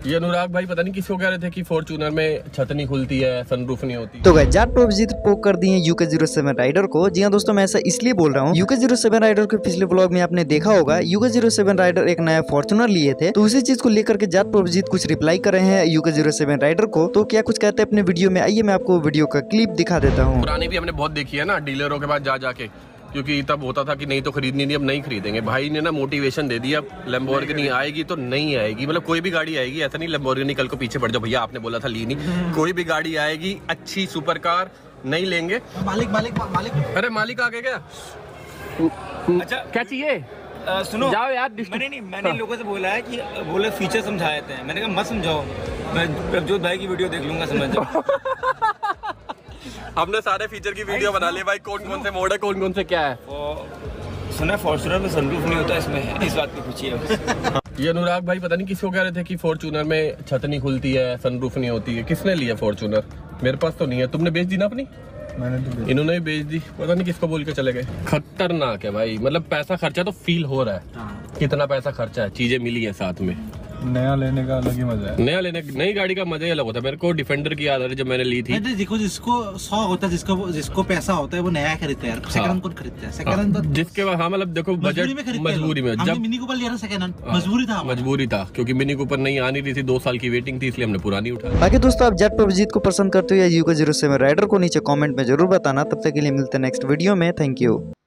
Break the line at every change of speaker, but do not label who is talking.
ये अनुराग भाई पता नहीं किसको कह रहे थे कि फॉर्च्यूनर में छत नहीं खुलती है, सनरूफ नहीं होती।
तो गाइस जाट प्रभुजीत पोक कर दिए UK07 राइडर को। जी हाँ दोस्तों, मैं ऐसा इसलिए बोल रहा हूँ, UK07 राइडर के पिछले व्लॉग में आपने देखा होगा UK07 राइडर एक नया फॉर्च्यूनर लिए थे, तो उसी चीज को लेकर के जाट प्रभुजीत कुछ रिप्लाई कर रहे हैं UK07 राइडर को। तो क्या कुछ कहते हैं अपने वीडियो में, आइए मैं आपको वीडियो का क्लिप दिखा देता हूँ।
पुरानी भी हमने बहुत देखी है ना, डीलरों के पास जा जाके, क्योंकि तब होता था कि नहीं तो खरीदनी नहीं, अब नहीं खरीदेंगे। भाई ने ना मोटिवेशन दे दिया, लैम्बोर्गिनी आएगी तो नहीं आएगी, मतलब कोई भी गाड़ी आएगी, ऐसा नहीं लैम्बोर्गिनी कल को पीछे पड़ जाओ भैया आपने बोला था ली नहीं। कोई भी गाड़ी आएगी अच्छी सुपर कार नहीं लेंगे। मालिक अरे मालिक आ गए क्या?
अच्छा
क्या चाहिए?
सुनो
जाओ यार।
मैंने लोगों से बोला है कि बोले फीचर समझाए थे, मैंने कहा मत समझाओ, मैं प्रभजोत भाई की वीडियो देख लूंगा, समझ जाओ।
हमने सारे फीचर की वीडियो बना ली भाई, कौन कौन से मोड है, कौन कौन से क्या है।
सुना फॉर्च्यूनर में सनरूफ नहीं होता, इसमें इस बात की पूछिए।
ये अनुराग भाई पता नहीं किसको कह रहे थे कि फॉर्च्यूनर में छत नहीं खुलती है, सनरूफ नहीं होती है। किसने लिया फॉर्च्यूनर? मेरे पास तो नहीं है। तुमने बेच दी ना अपनी?
मैंने तो
इन्होंने भी बेच दी, पता नहीं किसको बोल के चले गए। खतरनाक है भाई, मतलब पैसा खर्चा तो फील हो रहा है कितना पैसा खर्चा है, चीजें मिली है साथ में।
नया लेने का अलग ही मजा है।
नया लेने, नई गाड़ी का मजा ही अलग होता है। मेरे को डिफेंडर की याद आ रही जब मैंने ली थी।
देखो जिसको शौक होता है, जिसको पैसा होता है वो नया खरीदता है यार। सेकंड हैंड कौन खरीदता है? सेकंड हैंड तो
जिसके हाँ मतलब देखो बजट मजबूरी में, जब
मिनी कूपर लिया था सेकंड हैंड मजबूरी था
क्योंकि मिनी कूपर नहीं आनी रही थी, 2 साल की वेटिंग थी, इसलिए हमने पुरानी उठा।
बाकी दोस्तों आप जाट प्रभुजीत को पसंद करते हो या UK07 राइडर को नीचे कॉमेंट में जरूर बताना। तब तक के लिए मिलते हैं नेक्स्ट वीडियो में। Thank you.